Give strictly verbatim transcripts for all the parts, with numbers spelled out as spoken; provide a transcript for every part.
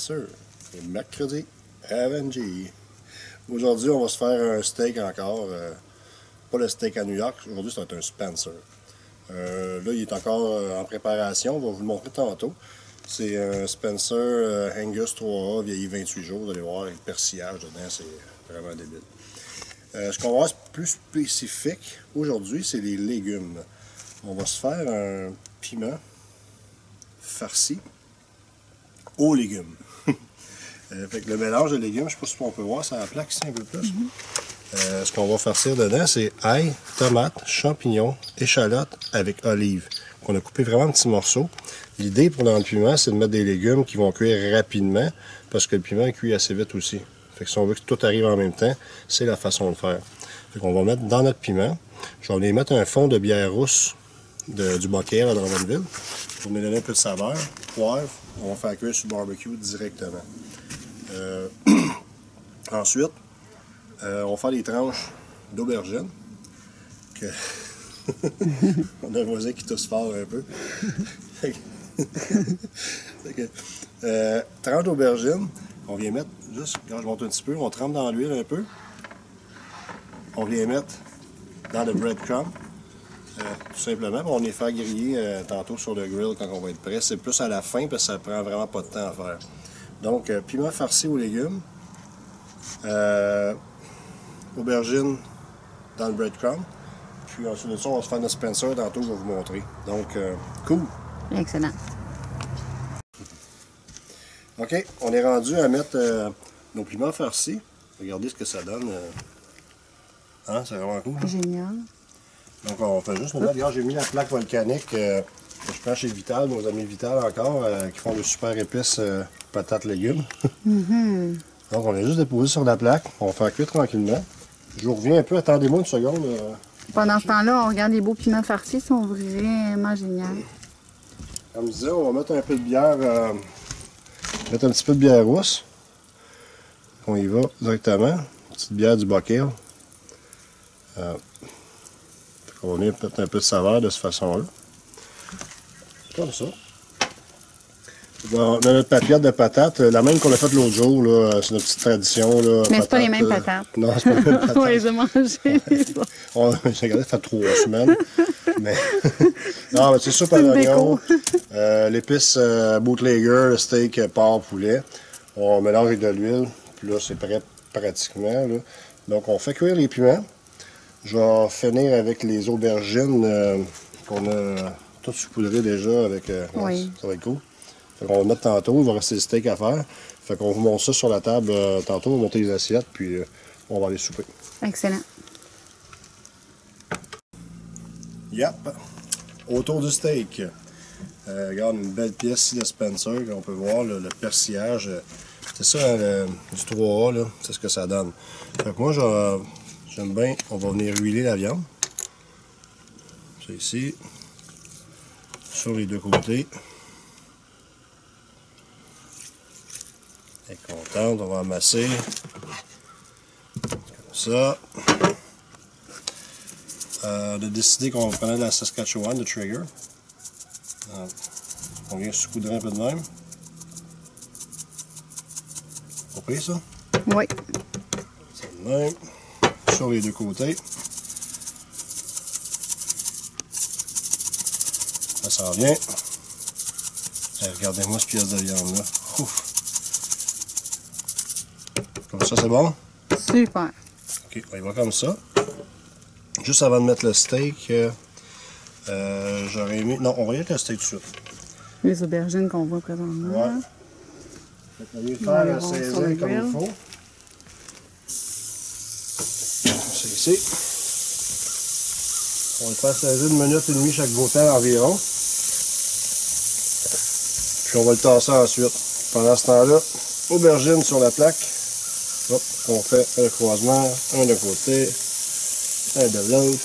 Spencer. Et mercredi, Avengers. Aujourd'hui, on va se faire un steak encore. Euh, pas le steak à New York. Aujourd'hui, ça va être un Spencer. Euh, là, il est encore euh, en préparation. On va vous le montrer tantôt. C'est un Spencer euh, Angus trois A, vieilli vingt-huit jours. Vous allez voir, avec le persillage dedans, c'est vraiment débile. Euh, ce qu'on va voir plus spécifique aujourd'hui, c'est les légumes. On va se faire un piment farci aux légumes. euh, fait que le mélange de légumes, je ne sais pas si on peut voir, ça la plaque ici un peu plus. Mm-hmm. euh, ce qu'on va farcir dedans, c'est ail, tomates, champignons, échalotes avec olives, qu'on a coupé vraiment en petits morceaux. L'idée pour dans le piment, c'est de mettre des légumes qui vont cuire rapidement, parce que le piment cuit assez vite aussi. Fait que si on veut que tout arrive en même temps, c'est la façon de faire. Fait qu'on va mettre dans notre piment, je vais aller mettre un fond de bière rousse de, du Bockel à Drummondville pour me donner un peu de saveur. Poivre, on va faire cuire sur le barbecue directement. Euh, ensuite, euh, on va faire des tranches d'aubergine. Que on a un voisin qui tousse fort un peu. que, euh, tranches d'aubergine, on vient mettre juste, quand je monte un petit peu, on trempe dans l'huile un peu. On vient mettre dans le breadcrumb. Euh, tout simplement, on les fait griller euh, tantôt sur le grill quand on va être prêt. C'est plus à la fin parce que ça prend vraiment pas de temps à faire. Donc, euh, piment farci aux légumes, euh, aubergine dans le breadcrumb, puis ensuite de ça, on va se faire notre Spencer tantôt, je vais vous montrer. Donc, euh, cool! Excellent! OK, on est rendu à mettre euh, nos piments farcis. Regardez ce que ça donne. Euh... Hein, c'est vraiment cool. Hein? Génial! Donc, on fait juste mettre. Regarde, j'ai mis la plaque volcanique euh, que je prends chez Vital, nos amis Vital encore, euh, qui font de super épices euh, patates légumes. Mm-hmm. Donc, on l'a juste déposé sur la plaque. On va faire cuire tranquillement. Je vous reviens un peu. Attendez-moi une seconde. Euh, Pendant ce temps-là, on regarde les beaux piments farcis, ils sont vraiment géniaux. Comme je disais, on va mettre un peu de bière, euh, mettre un petit peu de bière rousse. On y va directement. Une petite bière du Bockel. Euh, On va venir mettre un peu de saveur de cette façon-là. Comme ça. On a notre papillote de patates, la même qu'on a faite l'autre jour, là, c'est notre petite tradition. Là, mais c'est pas les mêmes euh, patates. Non, c'est pas les mêmes patates. Oui, j'ai mangé. J'ai regardé, ça fait trois semaines. mais... non, mais c'est soupe à l'oignon, euh, l'épice euh, bootlegger, le steak, euh, porc, poulet. On mélange avec de l'huile, puis là, c'est prêt pratiquement. Là. Donc, on fait cuire les piments. Je vais finir avec les aubergines euh, qu'on a toutes saupoudrées déjà avec. Euh, oui. Ça va être cool. Fait qu'on va le mettre tantôt, il va rester le steak à faire. Fait qu'on vous montre ça sur la table euh, tantôt, on va monter les assiettes, puis euh, on va aller souper. Excellent. Yep. Autour du steak. Euh, regarde, une belle pièce ici de Spencer, on peut voir là, le persillage. C'est ça, le, du trois A, là, c'est ce que ça donne. Fait que moi, je J'aime bien, on va venir huiler la viande. C'est ici. Sur les deux côtés. Elle est contente, on va amasser. Comme ça. Euh, on a décidé qu'on prenait de la Saskatchewan, de Trigger. Donc, on vient saupoudrer un peu de même. Compris ça? Oui. C'est de même. Sur les deux côtés. Ça s'en vient. Et regardez-moi ce pièce de viande là. Ouf. Comme ça, c'est bon? Super. Ok, on y va comme ça. Juste avant de mettre le steak, euh, euh, j'aurais aimé. Non, on va y aller avec le steak tout de suite. Les aubergines qu'on voit présentement. Ouais. On va faire la saisir comme il faut. C'est ici. On va le faire saisir une minute et demie chaque côté environ. Puis on va le tasser ensuite. Pendant ce temps-là, aubergine sur la plaque. Hop, on fait un croisement, un de côté, un de l'autre.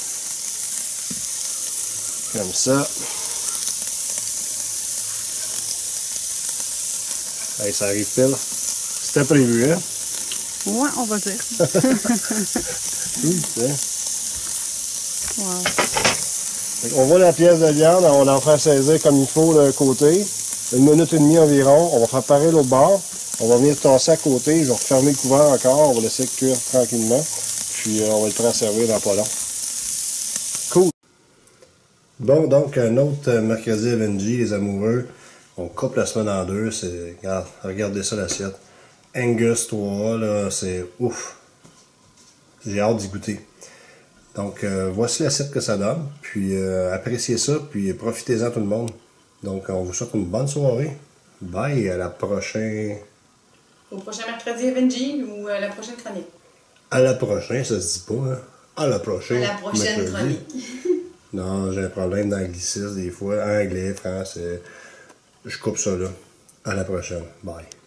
Comme ça. Hey, ça arrive pile. C'était prévu, hein? Ouais, on va dire. Oui, c'est. Wow. On voit la pièce de viande, on en fait saisir comme il faut d'un côté. une minute et demie environ. On va faire pareil l'autre bord. On va venir tasser à côté. Je vais refermer le couvert encore. On va laisser cuire tranquillement. Puis euh, on va le prêt à servir dans pas long. Cool! Bon, donc un autre mercredi F and G, les amoureux. On coupe la semaine en deux. C'est, regarde, regardez ça l'assiette. Angus trois, là, c'est ouf. J'ai hâte d'y goûter. Donc, euh, voici l'assiette que ça donne. Puis, euh, appréciez ça, puis profitez-en tout le monde. Donc, on vous souhaite une bonne soirée. Bye, à la prochaine. Au prochain mercredi F and G ou à la prochaine chronique? À la prochaine, ça se dit pas, hein? À la prochaine. À la prochaine mercredi. chronique. Non, j'ai un problème d'anglicisme des fois. Anglais, français. Je coupe ça là. À la prochaine. Bye.